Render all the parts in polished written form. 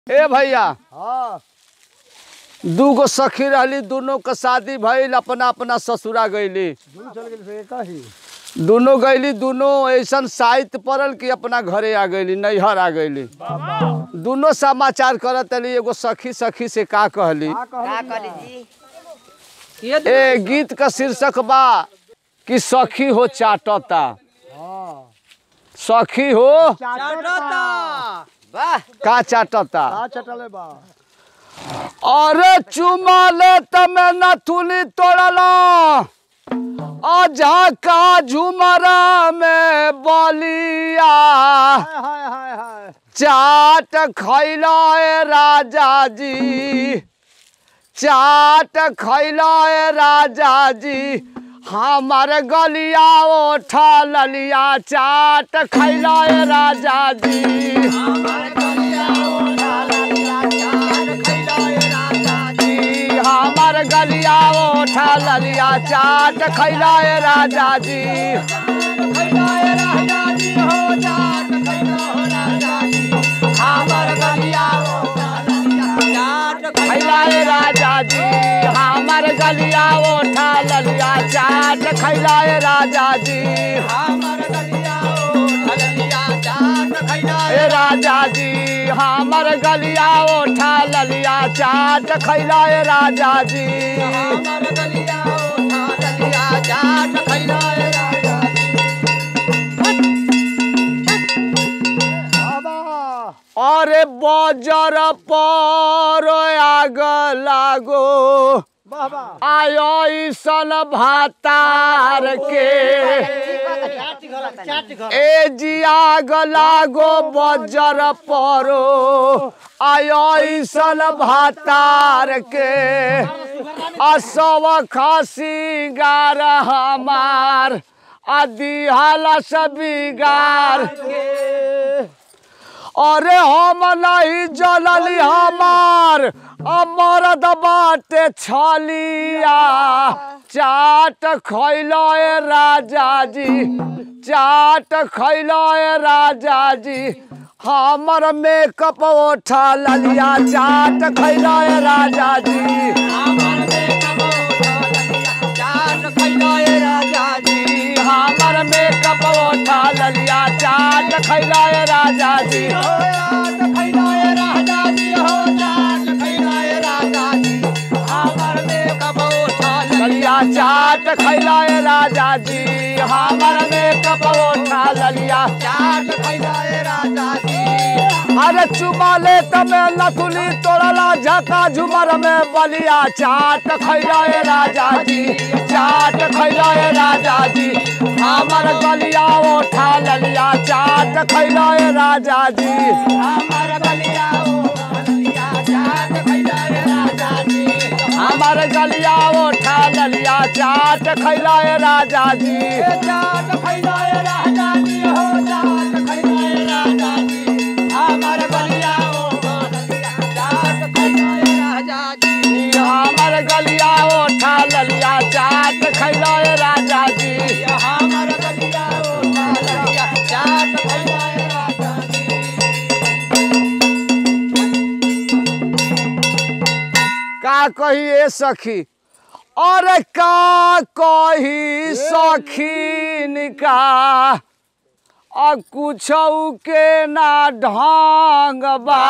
ए भैया हाँ दूगो सखी रहली, दोनों का शादी भइल, अपना अपना ससुरा गईली। दोनों गईली, दोनों ऐसा साहित्य पड़ल कि अपना घरे आ गईली, नैहर आ गईली। दोनों समाचार करत रही। एगो सखी सखी से का कहली? ए गीत का शीर्षक बा कि सखी हो चाटता। सखी हो का चाटता। अरे चुमा ले तमे नथुनी तोड़ला, अजा का झुमरा में बलिया। चाट खैला राजा जी, चाट खैला राजा जी, हमार गलिया ओठा ललिया। चाट खैला राजा जी, हमार गलिया ओठा ललिया। हमार गलिया ओठा ललिया, चाट खैला राजा जी। हमार गलिया खैला राजा जी, हमार गलिया ओठा ललिया। चाट खैला राजा जी, हमार गलिया ओठा ललिया। चाट खैला राजा जी, हमार गलिया ओठा ललिया। चाट खैला राजा जी, हमार गलिया ओठा ललिया। चाट खैला राजा जी। अरे बजर पर आग लागो, आयो सन भातार के। ए जी आग लागो बजर परो, आयो सन भातार के। असव खासी गार हमार, आदिहाला सबिगार के। अरे हम नहीं जलली, हमार मरद बाटे छलिया। चाट खैला राजा जी, चाट खैला राजा जी, हमर मेकअप ओठा ललिया। चाट खैला राजा जी, हमर मेकअप ओठा ललिया। चाट खैला राजा जी, हमर मेकअप ओठा ललिया। चाट खैला राजा जी, चाट खैला राजा जी, हो चाट खैला राजा जी, हमर मेकअप ओठा ललिया। चाट खैला राजा जी, हमर मेकअप ओठा ललिया। चाट खैला राजा जी। अरे चुमा ले तमे नथुनी तोड़ला, झका झुमर में बलिया। चाट खैला राजा जी, चाट खैला राजा जी, हमर गलिया ओठा ललिया। चाट खैला राजा जी, हमर गलिया ओठा ललिया। चाट खैला राजा जी, हमर गलिया ओठा ललिया। चाट खैला राजा जी, चाट खैला राजा जी, हो चाट खैला राजा जी, हमर गलिया ओठा ललिया। चाट खैला राजा जी, हमर गलिया ओठा ललिया। चाट खैला राजा जी, हमर गलिया ओठा ललिया। चाट खैला राजा जी। का कही ए सखी, अरे का कही सखी का, कुछ के ना ढंग बा।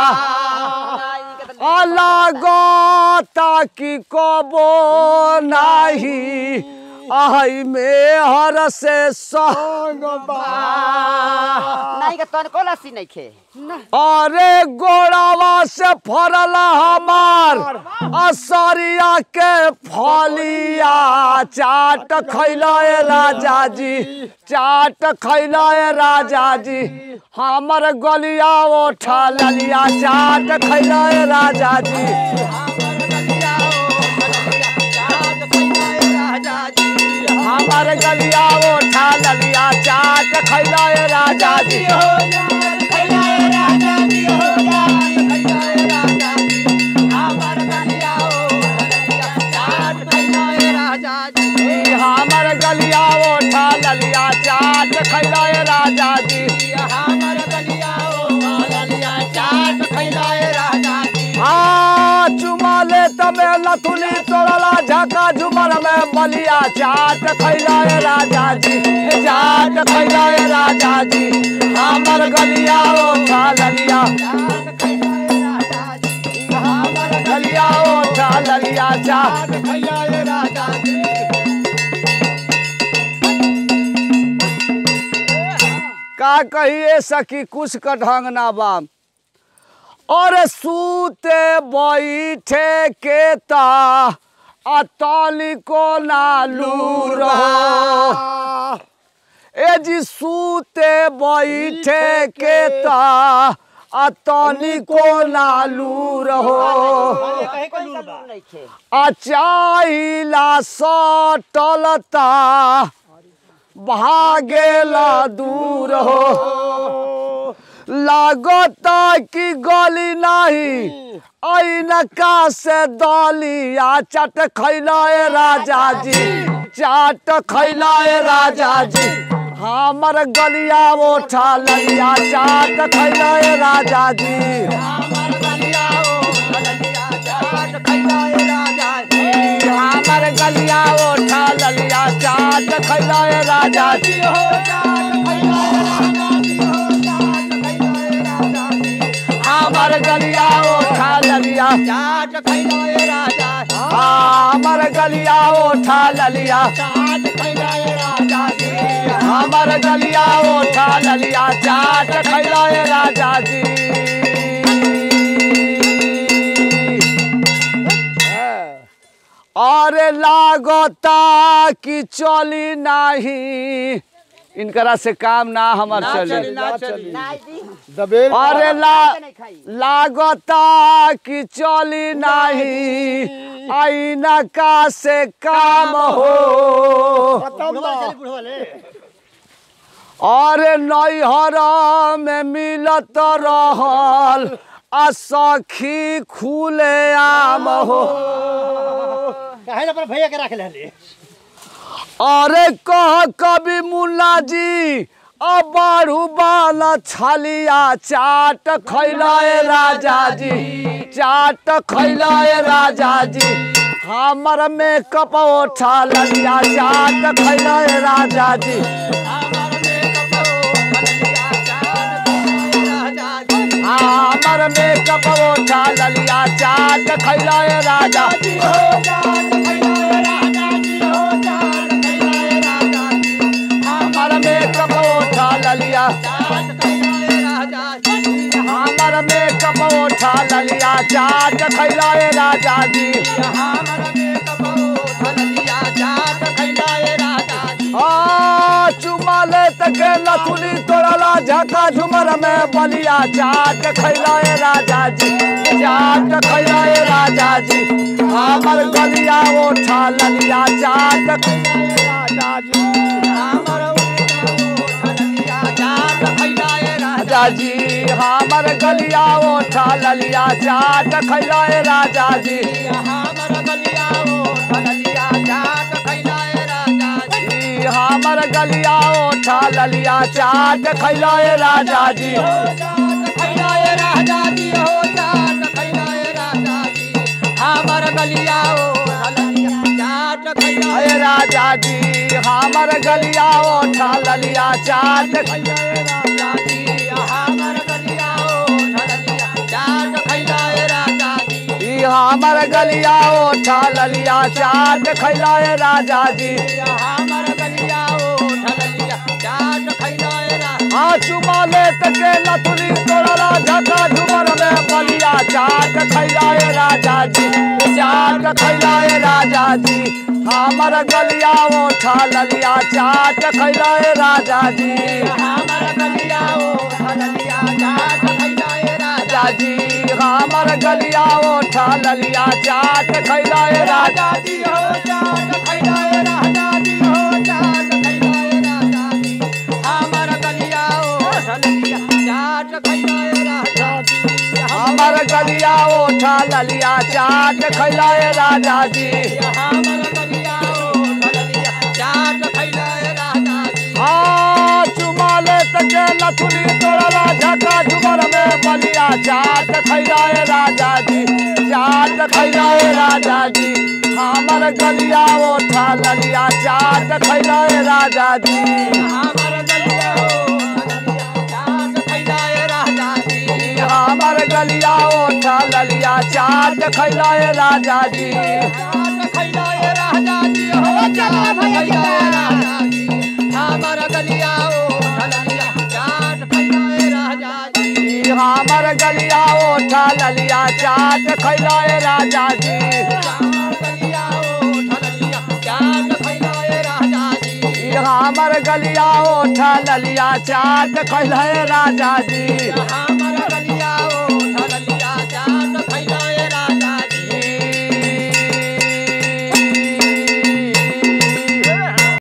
लगता कि कबो नाही, आई में हर से संग बा। नहीं के तन को लस्सी नहीं खे। अरे गोड़ावा से फरल हमार असरिया के फलिया। चाट खैला राजा जी, चाट खैला राजा जी, हमर गलिया ओठा ललिया। चाट खैला राजा जी, हमर गलिया ओठा ललिया। चाट खैला राजा जी, हमर गलिया ओठा ललिया। चाट खैला राजा जी, हमर गलिया ओठा ललिया। चाट खैला नथुनी तोड़ला झका झुमर में बलिया चाट खैला राजा जी चाट खैला राजा जी हमर गलिया ओठा ललिया गलिया ओठा ललिया चाट खैला राजा जी। का कहिए सखी कुछ का ढंग ना बा और सूते बैठे के ता अताली को नालू रहो ए जी सूते बैठे के ता अताली को नालू रहो अचाइला सटलता भागेला दूर हो लागता कि गली नहीं ऐनका से दलिया चाट खैला राजा जी चाट खैला राजा जी हमर गलिया ओठा ललिया चाट खैला राजा जी हमर गलिया ओठा ललिया चाट खैला राजा जी हमर गलिया ओठा ललिया चाट खैला राजा जी हमर गलिया ओठा ललिया चाट खैला राजा हमर गलिया ओठा ललिया चाट खैला राजा जी हमर गलिया ओठा ललिया चाट खैला राजा जी। अरे लागता कि चली नहीं इनकरा से काम ना हमार चली अरे लागता कि चली नहीं ऐनका से काम हो अरे नैहर में मिलत रहल आ सखी खुले आम हो भैया के रख ले अरे कह कभी मुन्ना जी अब बारू बाला छलिया चाट खैला राजा जी चाट खैला राजा जी हमर मेकअप ओठा ललिया चाट खैला राजा जी हमर मेकअप ओठा ललिया चाट खैला राजा जी हमर मेकअप ओठा ललिया हमर मेकअप ओठा ललिया चाट खैला राजा जी चुमा ले तके नथुनी तोड़ला झका झुमर में बलिया चाट खैला राजा जी चाट खैला राजा जी हमर गलिया ओठा ललिया चाट खैला राजा जी राजा जी हमर गलिया ओठा ललिया चाट खैला राजा जी हमर गलिया ओठा ललिया चाट खैला राजा जी हमर गलिया ओठा ललिया चाट खैला राजा जी खैला राजा जी हो चाट खैला राजा जी हमर गलिया ओठा ललिया चाट खैला राजा जी हमर गलिया ओठा ललिया चाट खैला राजा जी हमर गलिया ओठा ललिया चाट खैला राजा जी हमर गलिया ओठा ललिया चाट खैला राजा जी हमर गलिया ओठा ललिया चाट खैला राजा चुमा ले तके नथुनी तोड़ला झका झुमर में बलिया चाट खैला राजा जी चाट खैला राजा जी हमर गलिया ओठा ललिया चाट खैला राजा जी हमर गलिया ओठा ललिया चाट खैला राजा जी हमर गलिया ओठा ललिया चाट खैला राजा जी हो चाट खैला राजा जी हो चाट खैला राजा जी हमर गलिया ओठा ललिया चाट खैला राजा जी हमर गलिया ओठा ललिया चाट खैला राजा जी हमर गलिया ओठा ललिया चाट खैला राजा जी चुमा ले के नथुनी तोड़ला झका झुमर में बलिया चाट खैलाए राजा जी चाट खैलाए राजा जी हमर गलिया ओठा ललिया चाट खैलाए राजा जी हमर गलिया चाट खैलाए राजा जी हमर गलिया ओठा ललिया चाट खैलाए राजा जी चाट खैलाए राजा जी हो चाट खैलाए राजा जी हमर गलिया ओठा ललिया चाट खैलाए राजा जी हमर गलिया ओठा ललिया चाट खैलाए राजा जी गलिया ओठा ललिया चाट खैलाए राजा जी हमर गलिया ओठा ललिया चाट खैलाए राजा जी